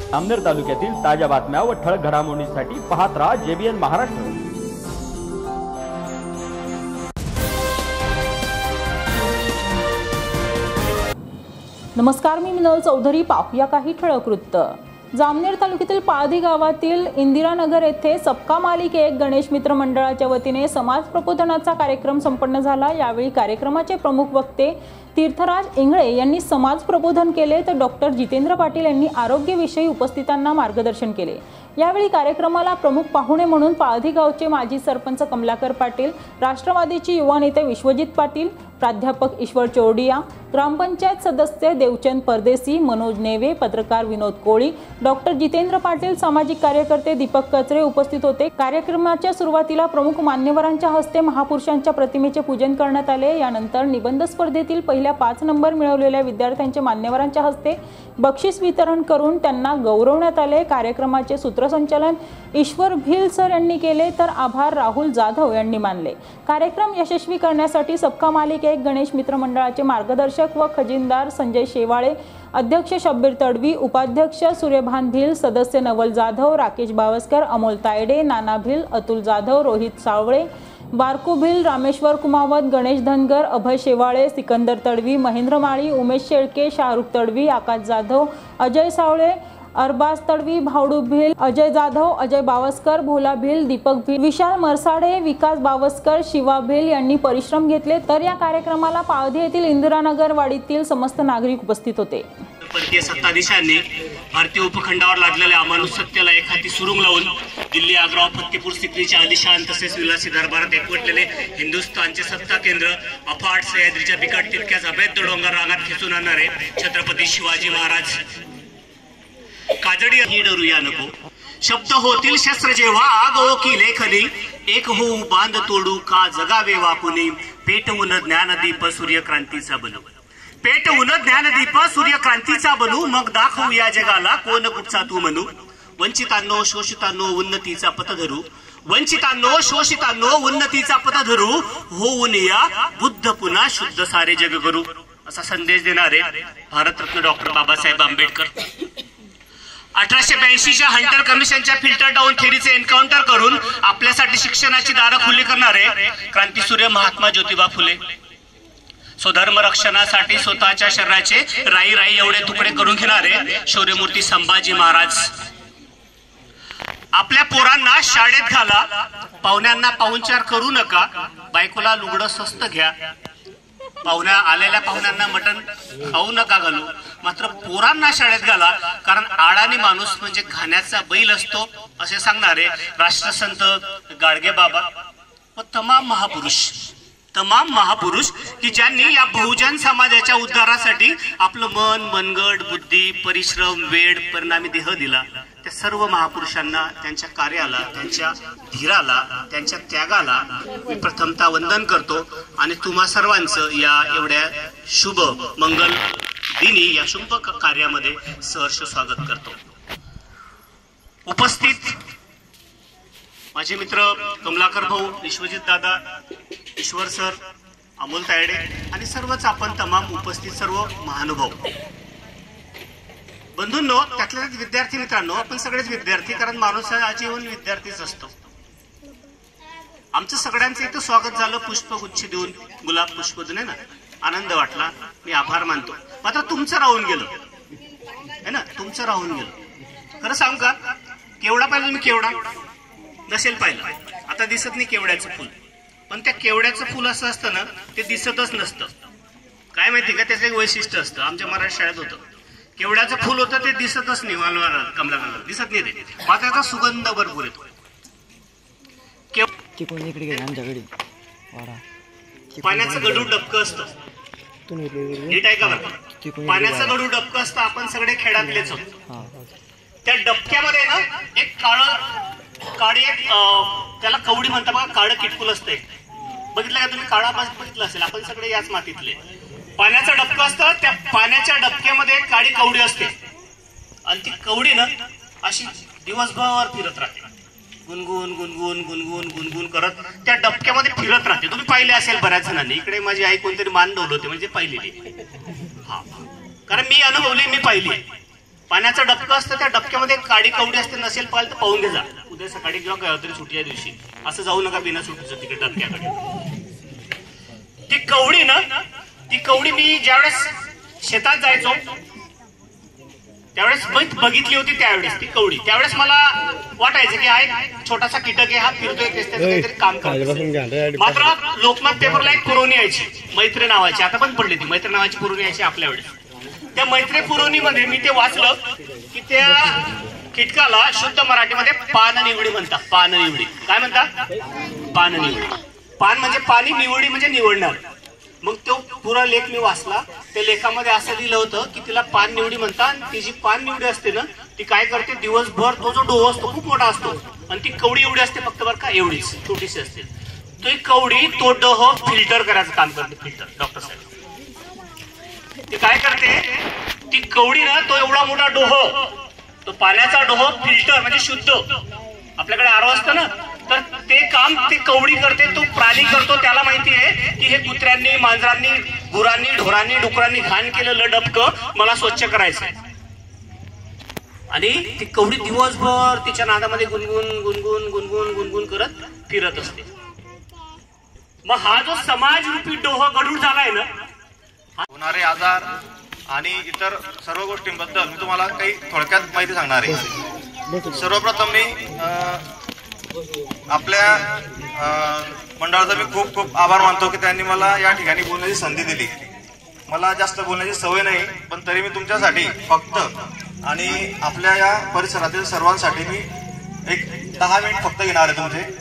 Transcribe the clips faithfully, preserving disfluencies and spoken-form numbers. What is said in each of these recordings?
जामनेर तालुक्यातील ताज्या बातम्या व ठळक घडामोडींसाठी पाहत राहा जेबीएन महाराष्ट्र। नमस्कार, मी मिनल चौधरी। पाहूया काही ठळक वृत्त। जामनेर तालुक्यातील पाळधी गावातील इंदिरानगर येथे सबका मालिक एक गणेश मित्र मंडळाच्या वतीने समाज प्रबोधनाचा कार्यक्रम संपन्न झाला। यावेळी कार्यक्रमाचे प्रमुख वक्ते तीर्थराज इंगळे यांनी समाज प्रबोधन केले, तर डॉक्टर जितेंद्र पाटील यांनी आरोग्यविषयी उपस्थितांना मार्गदर्शन केले। यावेळी कार्यक्रमाला प्रमुख पाहुणे म्हणून पाळधी गावचे माजी सरपंच कमलाकर पाटील, राष्ट्रवादीचे युवा नेते विश्वजित पाटील, प्राध्यापक ईश्वर चौडिया, ग्रामपंचायत सदस्य देवचंद परदेसी, मनोज नेवे, पत्रकार विनोद कोळी, डॉक्टर जितेंद्र पाटील, सामाजिक कार्यकर्ते दीपक कचरे उपस्थित होते। कार्यक्रमाच्या सुरुवातीला प्रमुख मान्यवरांच्या हस्ते महापुरुषांच्या प्रतिमेचे पूजन करण्यात आले। यानंतर निबंध स्पर्धेतील पहिल्या पाच नंबर मिळवलेल्या विद्यार्थ्यांचे मान्यवरांच्या हस्ते बक्षीस वितरण करून त्यांना गौरवण्यात आले। कार्यक्रमाचे सूत्रसंचालन ईश्वर भिल सर यांनी केले, तर आभार राहुल जाधव यांनी मानले। कार्यक्रम यशस्वी करण्यासाठी सबका मालिक एक गणेश मित्र मंडळाचे मार्गदर्शक व खजिनदार संजय शेवाळे, अध्यक्ष शब्बीर तडवी, उपाध्यक्ष सूर्यभान भिल, सदस्य नवल जाधव, राकेश बावस्कर, अमोल तायडे, नाना भिल, अतुल जाधव, रोहित सावळे, बारकू भिल, रामेश्वर कुमावत, गणेश धनगर, अभय शेवाळे, सिकंदर तडवी, महेंद्र माळी, उमेश शेळके, शाहरुख तडवी, आकाश जाधव, अजय सावळे, अरबाज तडवी, भावडू भिल, अजय जाधव, अजय बावस्कर, भोला भिल, दीपक भिल, विशाल मरसाडे, विकास बावस्कर, शिवा भिल यांनी परिश्रम घेतले। तर या कार्यक्रमाला पाळधी येथील इंदिरानगर वाडीतील समस्त नागरिक उपस्थित होते। परकीय सत्ताधीशांनी भारतीय उपखंडावर लागलेल्या अमानुष सत्तेला एक हाती सुरुंग लावून दिल्ली, आग्रा, फतेपूर सिक्रीच्या आलिशान तसेच विलासी दरबारात एकवटलेले हिंदुस्थानचे सत्ता केंद्र अफाट सह्याद्रीच्या बिकट तितक्याच अभेद्य डोंगर रांगात खेचून आणणारे छत्रपती शिवाजी महाराज काजडी ही डरूया नको। शब्द होतील शस्त्र जेव्हा आग ओकी लेखनी, एक होऊ बांध तोडू का जगावे वाकुनी, पेटवून ज्ञानदीप सूर्यक्रांतीचा बनू, पेटवून ज्ञानदीप सूर्यक्रांतीचा बनू, मग दाखवू या जगाला कोण कुठचा तू म्हणू। वंचितांनो शोषितांनो उन्नतीचा पथ धरू, वंचितांनो शोषितांनो उन्नतीचा पथ धरू, होऊन या बुद्ध पुन्हा शुद्ध सारे जग करू, असा संदेश देणारे भारतरत्न डॉक्टर बाबासाहेब आंबेडकर अठराशे ब्याऐंशीच्या हंटर कमिशनच्या फिल्टर डाऊन थेरीचे एन्काउंटर करून आपल्यासाठी शिक्षणाची दारं खुली करणारे क्रांतीसूर्य महात्मा ज्योतिबा फुले, स्वधर्म रक्षणासाठी स्वतःच्या शरीराचे राई राई एवढे तुकडे करून घेणारे शौर्यमूर्ती संभाजी महाराज, आपल्या पोरांना शाळेत घाला, पाहुण्यांना पाहुणचार करू नका, बायकोला लुगडं स्वस्त घ्या, पाहुण्या आलेल्या पाहुण्यांना मटण खाऊ नका घालू, मात्र पोरांना शाळेत घाला, कारण आडाणी माणूस म्हणजे खाण्याचा बैल असतो असे सांगणारे राष्ट्रसंत गाडगे बाबा व तमाम महापुरुष तमाम महापुरुष की ज्यांनी या बहुजन समाजाच्या उद्धारासाठी आपलं मन, मनगट, बुद्धी, परिश्रम, वेळ, परिणामी देह दिला। त्या सर्व महापुरुषांना, त्यांच्या कार्याला, त्यांच्या धीराला, त्यांच्या त्यागाला मी प्रथमतः वंदन करतो आणि तुम्हा सर्वांचं या एवढ्या शुभ मंगल दिनी या शुभ कार्यामध्ये सहर्ष स्वागत करतो। उपस्थित माझे मित्र कमलाकर भाऊ, विश्वजित दादा, ईश्वर सर, अमोल तायडे आणि सर्वच आपण तमाम उपस्थित सर्व महानुभाव बंधूंनो, त्यातल्या विद्यार्थी मित्रांनो, आपण सगळेच विद्यार्थी, कारण माणूस हा आजीवन विद्यार्थीच असतो। आमचं सगळ्यांचं इथं स्वागत झालं पुष्पगुच्छ देऊन, गुलाब पुष्प देऊन, ना आनंद वाटला, मी आभार मानतो। मात्र तुमचं राहून गेलं है ना, तुमचं राहून गेलं। खरं सांगू का, केवढा पाहिलं तुम्ही? केवढा नसेल पाहिलं, आता दिसत नाही केवड्याचं फुल, पण त्या केवड्याचं फुल असं असतं ना, ते दिसतच नसतं। काय माहिती का, त्याचं एक वैशिष्ट्य असतं। आमच्या मराठी शाळेत होतं, केवड्याचं फुल होतं ते दिसतच नाही, कमलाकर दिसत नाही, ते मात्र त्याचा सुगंध भरपूर येतो। पाण्याचं गडू डबकं असतं, नीट आहे का बरं? पाण्याचं गडू डबकं असतं, आपण सगळे खेळातलेच आहोत। त्या डबक्यामध्ये ना एक काळ काळी एक त्याला कवडी म्हणता बघा, काळं किटकुल असते, बघितलं का तुम्ही? काळा बघितलं असेल, आपण सगळे याच मातीतले। पाण्याचं डबकं असतं, त्या पाण्याच्या डबक्यामध्ये एक काळी कवडी असते आणि ती कवडी ना अशी दिवसभर फिरत राहते, गुणगुण गुणगुण गुणगुण गुणगुण करत त्या डबक्यामध्ये फिरत राहते। तुम्ही पाहिले असेल बऱ्याच जणांनी, इकडे माझी आई कोणतरी मान डोलवते म्हणजे पाहिलेली, हा, कारण मी अनुभवली, मी पाहिली। पाण्याचं डबकं असतं, त्या डबक्यामध्ये काडी कवडी असते, नसेल पाहिलं तर पाहून घे जा उद्या सकाळी किंवा गळतरी सुट्टीच्या दिवशी. असं जाऊ नका बिना सुट्टीचं तिकडे डबक्याकडे. ती कवडी ना, ती कवडी मी ज्यावेळेस शेतात जायचो त्यावेळेस बघितली होती, त्यावेळेस ती कवडी. त्यावेळेस मला वाटायचं की हा एक छोटासा कीटक आहे, हा फिरतोय, काहीतरी काम करतो. मात्र लोकमत पेपरला एक पुरवणी यायची मैत्री नावाची, आता पण पडली ती मैत्री नावाची पुरवणी यायची आपल्या वेळेस. त्या मैत्री पुरवणीमध्ये मी ते वाचलं की त्या कीटकाला शुद्ध मराठीमध्ये पाननिवडी म्हणतात. पाननिवडी काय म्हणतात? पाननिवडी. पान म्हणजे पाणी, निवडी म्हणजे निवडणार. मग तो पुरा लेख मी वाचला. त्या लेखामध्ये असं लिहिलं होतं की तिला पान निवडी म्हणतात. आणि ती जी पान निवडी असते ना, ती काय करते, दिवसभर तो जो डोह असतो खूप मोठा असतो आणि ती कवडी एवढी असते फक्त बरं का, एवढीच छोटीशी असते. तो एक कवडी तो डोह फिल्टर करायचं काम करते. फिल्टर डॉक्टर साहेब ती काय करते, ती कवडी ना, तो एवढा मोठा डोह, तो पाण्याचा डोह फिल्टर म्हणजे शुद्ध, आपल्याकडे आरो असतं ना, तर ते काम ती कवडी करते. तो प्राणी करतो, त्याला माहिती आहे की हे कुत्र्यांनी, मांजरांनी, गुरांनी, ढोरांनी, डुकरांनी घाण केलेलं डबकं मला स्वच्छ करायचं आहे. आणि ती कवडी दिवसभर तिच्या नादामध्ये गुणगुन गुणगुन गुणगुन गुणगुन करत फिरत असते. मग हा जो समाज रूपी डोह गढूळ झालाय ना, होणारे आजार आणि इतर सर्व गोष्टींबद्दल मी तुम्हाला काही थोडक्यात माहिती सांगणार आहे. सर्वप्रथम मी आपल्या मंडळाचा मी खूप खूप आभार मानतो की त्यांनी मला या ठिकाणी बोलण्याची संधी दिली. मला जास्त बोलण्याची सवय नाही, पण तरी मी तुमच्यासाठी फक्त आणि आपल्या या परिसरातील सर्वांसाठी मी एक दहा मिनिट फक्त घेणार आहे तुमचे.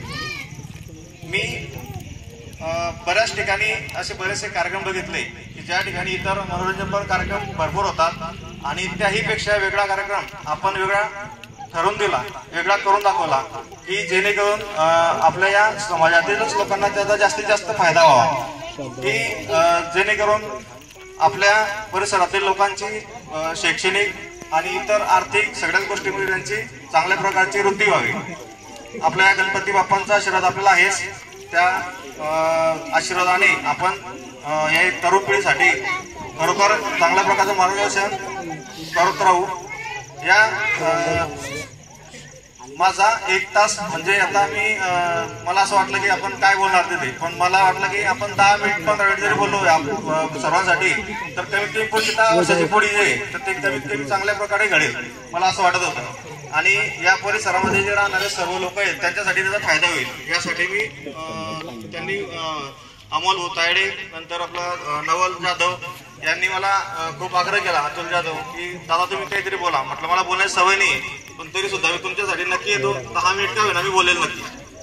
मी बऱ्याच ठिकाणी असे बरेचसे कार्यक्रम बघितले की ज्या ठिकाणी इतर मनोरंजनपर कार्यक्रम भरपूर होतात आणि त्याही पेक्षा वेगळा कार्यक्रम आपण वेगळा ठरवून दिला, वेगळा करून दाखवला की जेणेकरून आपल्या या समाजातीलच लोकांना त्याचा जास्तीत जास्त फायदा व्हावा, की जेणेकरून आपल्या परिसरातील लोकांची शैक्षणिक आणि इतर आर्थिक सगळ्याच गोष्टींमध्ये त्यांची चांगल्या प्रकारची वृद्धी व्हावी. आपल्या गणपती बाप्पांचा आशीर्वाद आपल्याला आहेच, त्या आशीर्वादाने आपण या तरुण पिढीसाठी खरोखर चांगल्या प्रकारचं मार्गदर्शन करत राहू. या माझा एक तास म्हणजे आता मी मला असं वाटलं की आपण काय बोलणार तिथे, पण मला वाटलं की आपण दहा मिनिट पंधरा मिनिट जरी बोललो सर्वांसाठी तर कमीत कमी पुढची दहा वर्षाची पुढी जे तर ते कमीत कमी चांगल्या प्रकारे घडेल मला असं वाटत होतं. आणि या परिसरामध्ये जे राहणारे सर्व लोक आहेत त्यांच्यासाठी त्याचा फायदा होईल, यासाठी मी त्यांनी अमोल भोतायडे, नंतर आपला नवल जाधव यांनी मला खूप आग्रह केला, अतुल जाधव, की दादा तुम्ही काहीतरी बोला. म्हटलं मला बोलायची सवय नाही, पण तरी सुद्धा मी तुमच्यासाठी नक्की येतो, दहा मिनिट का होईना मी बोलेल नक्की.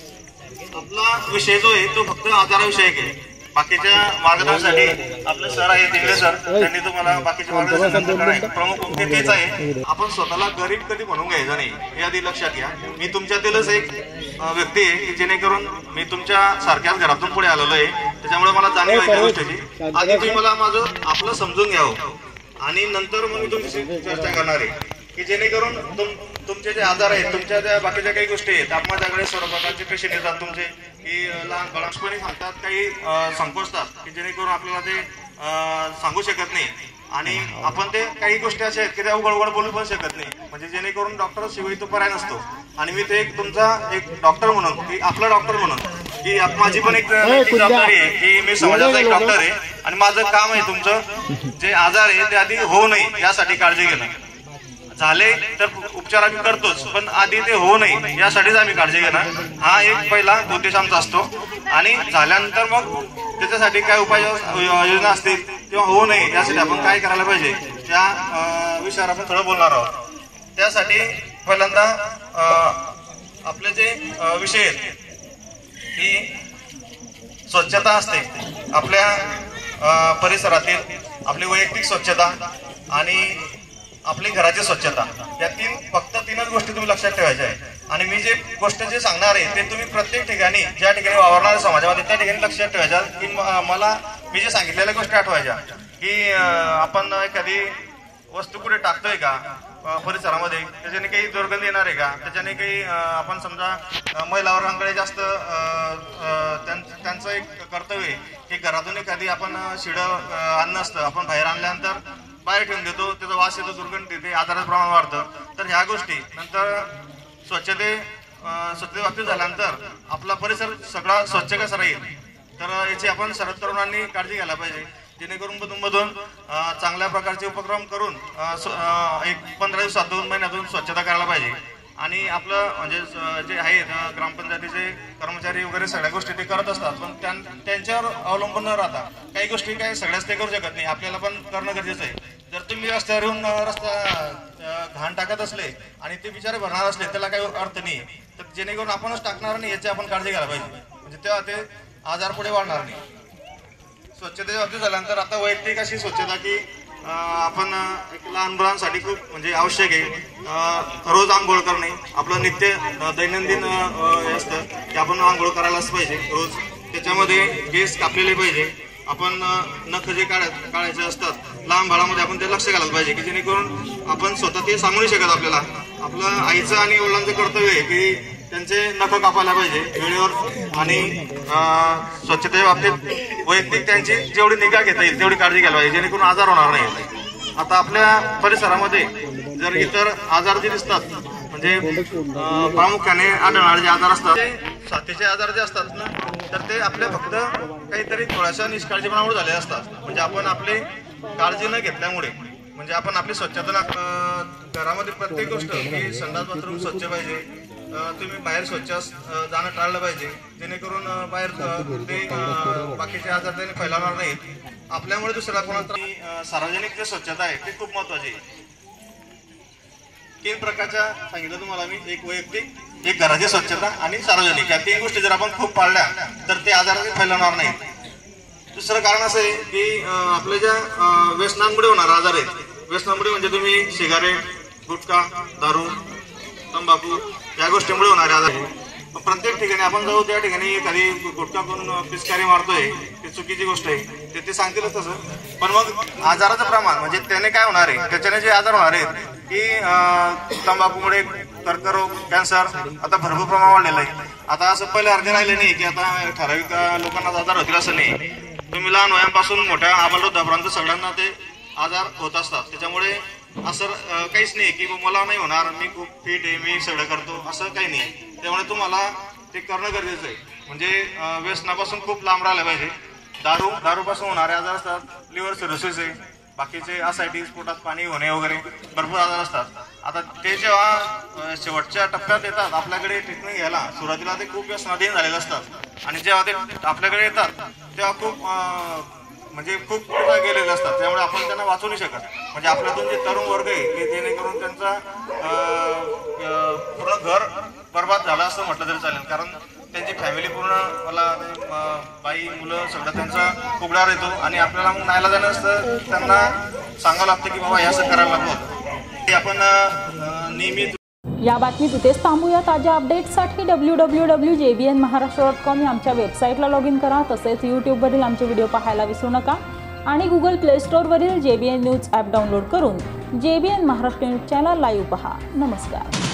आपला विषय जो आहे तो फक्त आजाराविषयी आहे. बाकीच्या मार्गदर्शनासाठी आपले सर आहेत तिकडे सर, त्यांनी तुम्हाला बाकीचे मार्गदर्शन प्रमुख मुख्य तेच आहे. आपण स्वतःला गरीब कधी म्हणून घ्यायचं नाही, हे आधी लक्षात घ्या. मी तुमच्यातीलच एक व्यक्ती आहे की जेणेकरून मी तुमच्या सारख्याच घरातून पुढे आलेलो आहे, त्याच्यामुळे मला जाणीव आहे त्या गोष्टीची. आधी तुम्ही मला माझं आपलं समजून घ्यावं आणि नंतर मग मी तुमच्याशी चर्चा करणार आहे की जेणेकरून तुम तुमचे जे आजार आहेत, तुमच्या ज्या बाकीच्या काही गोष्टी आहेत, आपण माझ्याकडे सर्व प्रकारचे पेशंट येतात तुमचे, की लहान बाळांपणी सांगतात, काही संकोचतात की जेणेकरून आपल्याला ते सांगू शकत नाही आणि आपण ते काही गोष्टी अशा आहेत की त्या उघड उघड बोलू पण शकत नाही, म्हणजे जेणेकरून डॉक्टर शिवाय तो पर्याय नसतो. आणि मी ते एक तुमचा एक डॉक्टर म्हणून की आपला डॉक्टर म्हणून की माझी पण एक जबाबदारी आहे की मी समाजाचा एक डॉक्टर आहे आणि माझं काम आहे तुमचं जे आजार आहे ते आधी होऊ नये यासाठी काळजी घेणं. झाले तर उपचार आम्ही करतोच, पण आधी ते होऊ नये यासाठीच आम्ही काळजी घेणं हा एक पहिला उद्देश आमचा असतो. आणि झाल्यानंतर मग त्याच्यासाठी काय उपाय योजना असतील किंवा होऊ नये यासाठी आपण काय करायला पाहिजे त्या विषयावर आपण थोडं बोलणार आहोत. त्यासाठी पहिल्यांदा आपले जे विषय आहेत की स्वच्छता असते, आपल्या परिसरातील आपली वैयक्तिक स्वच्छता आणि आपली घराची स्वच्छता, या तीन फक्त तीनच गोष्टी तुम्ही लक्षात ठेवायच्या आहे. आणि मी जे गोष्ट जे सांगणार आहे ते तुम्ही प्रत्येक ठिकाणी ज्या ठिकाणी वावरणाऱ्या समाजामध्ये त्या ठिकाणी लक्षात ठेवायच्या की मला मी जे सांगितलेल्या गोष्टी आठवायच्या की आपण एखादी वस्तू कुठे टाकतोय का परिसरामध्ये, त्याच्याने काही दुर्गंधी येणार आहे का, त्याच्याने काही आपण समजा महिला वर्गांकडे जास्त त्यांचं एक कर्तव्य आहे की घरातून एखादी आपण शिडं अन्न असतं आपण बाहेर आणल्यानंतर बाहेर ठेवून देतो, त्याचा वास येतो, दुर्गंध येते, आजाराचं प्रमाण वाढतं. तर ह्या गोष्टी नंतर स्वच्छते स्वच्छते बाबतीत झाल्यानंतर आपला परिसर सगळा स्वच्छ कसा राहील, तर याची आपण सर्व तरुणांनी काळजी घ्यायला पाहिजे, जेणेकरून मधून मधून चांगल्या प्रकारचे उपक्रम करून एक पंधरा दिवसात दोन महिन्यातून स्वच्छता करायला पाहिजे. आणि आपलं म्हणजे जे आहेत ग्रामपंचायतीचे कर्मचारी वगैरे सगळ्या गोष्टी ते करत असतात, पण त्यांच्यावर अवलंबून न राहता काही गोष्टी काही सगळ्याच ते करू शकत नाही, आपल्याला पण करणं गरजेचं आहे. जर तुम्ही रस्त्यावर येऊन रस्ता घाण टाकत असले आणि ते बिचारे भरणार असले त्याला काही अर्थ नाही, तर जेणेकरून आपणच टाकणार नाही याची आपण काळजी घ्यायला पाहिजे, म्हणजे तेव्हा ते आजार पुढे वाढणार नाही. स्वच्छतेच्या बाबतीत झाल्यानंतर आता वैयक्तिक अशी स्वच्छता की आपण एक लहान मुलांसाठी खूप म्हणजे आवश्यक आहे. रोज आंघोळ करणे आपलं नित्य दैनंदिन हे असतं की आपण आंघोळ करायलाच पाहिजे रोज. त्याच्यामध्ये केस कापलेले पाहिजे, आपण नख जे काढ काढायचे असतात लहान बाळामध्ये आपण ते लक्ष घालायला पाहिजे, की जेणेकरून आपण स्वतः ते सांगू नाही शकत आपल्याला. आपलं आईचं आणि वडिलांचं कर्तव्य आहे की त्यांचे नख कापायला पाहिजे वेळेवर. आणि स्वच्छतेच्या बाबतीत वैयक्तिक त्यांची जेवढी निगा घेता येईल तेवढी काळजी घ्यायला पाहिजे, जेणेकरून आजार होणार नाही. आता आपल्या परिसरामध्ये जर इतर आजार जे दिसतात म्हणजे प्रामुख्याने आढळणारे जे आजार असतात ते साथीचे आजार जे असतात ना, तर ते आपले फक्त काहीतरी थोड्याशा निष्काळजीपणामुळे झाले असतात. म्हणजे आपण आपली काळजी न घेतल्यामुळे, म्हणजे आपण आपली स्वच्छता घरामध्ये प्रत्येक गोष्ट की संडास बाथरूम स्वच्छ पाहिजे, तुम्ही बाहेर स्वच्छ जाणं टाळलं पाहिजे, जेणेकरून बाहेर ते बाकीचे आजार त्याने फैलावणार नाहीत, आपल्यामुळे दुसऱ्या कोणाला. सार्वजनिक जे स्वच्छता आहे ते खूप महत्वाची आहे. तीन प्रकारच्या सांगितलं तुम्हाला मी, एक वैयक्तिक, एक घराची स्वच्छता आणि सार्वजनिक. या तीन गोष्टी जर आपण खूप पाळल्या तर ते आजार फैलावणार नाहीत. दुसरं कारण असं आहे की आपल्या ज्या व्यसनांमुळे होणारे आजार आहेत, व्यसनामुळे म्हणजे तुम्ही सिगारेट, गुटखा, दारू, तंबाखू या गोष्टींमुळे होणारे आजार आहे. प्रत्येक ठिकाणी आपण जाऊ त्या ठिकाणी एखादी गुटखा करून पिचकारी मारतोय, ती चुकीची गोष्ट आहे, ते ते सांगतीलच तसं. पण मग आजाराचं प्रमाण म्हणजे त्याने काय होणार आहे, त्याच्याने जे आजार होणार आहेत की तंबाखूमुळे कर्करोग, कॅन्सर आता भरपूर प्रमाण वाढलेलं आहे. आता असं पहिले अर्धे राहिले नाही की आता ठराविक लोकांना आजार होतील असं नाही. तुम्ही लहान वयापासून मोठ्या आबालवृद्धापर्यंत सगळ्यांना ते आजार होत असतात. त्याच्यामुळे असं काहीच नाही की मला नाही होणार, मी खूप फिट आहे, मी सगळं करतो, असं काही नाही. त्यामुळे तुम्हाला ते करणं गरजेचं आहे. म्हणजे व्यसनापासून खूप लांब राहिलं पाहिजे. दारू दारूपासून होणारे आजार असतात, लिव्हर सिरोसिस आहे, बाकीचे असायटीज, पोटात पाणी होणे वगैरे भरपूर आजार असतात. आता ते जेव्हा शेवटच्या टप्प्यात येतात आपल्याकडे ट्रीटमेंट घ्यायला, सुरुवातीला ते खूप व्यसनाधीन झालेले असतात आणि जेव्हा ते आपल्याकडे येतात तेव्हा खूप म्हणजे खूप गेलेले असतात. त्यामुळे आपण त्यांना वाचवू नाही शकत. म्हणजे आपल्यातून जे तरुण वर्ग आहे ते जेणेकरून त्यांचा पूर्ण घर बर्बाद झालं असं म्हटलं तरी चालेल, कारण त्यांची फॅमिली पूर्ण मला बाई मुलं सगळं त्यांचा उघड्यावर येतो आणि आपल्याला मग नायला जाणं असतं, त्यांना सांगावं लागतं की बाबा हे असं करायला लागतं. ते आपण नियमित. या बातमीत इथेच थांबूया. ताज्या अपडेट्ससाठी W W W J B N Maharashtra dot com या आमच्या वेबसाईटला लॉग इन करा. तसेच यूट्यूबवरील आमचे व्हिडिओ पाहायला विसरू नका आणि गुगल प्ले स्टोअरवरील J B N news app download करून J B N Maharashtra news channel live पहा. नमस्कार.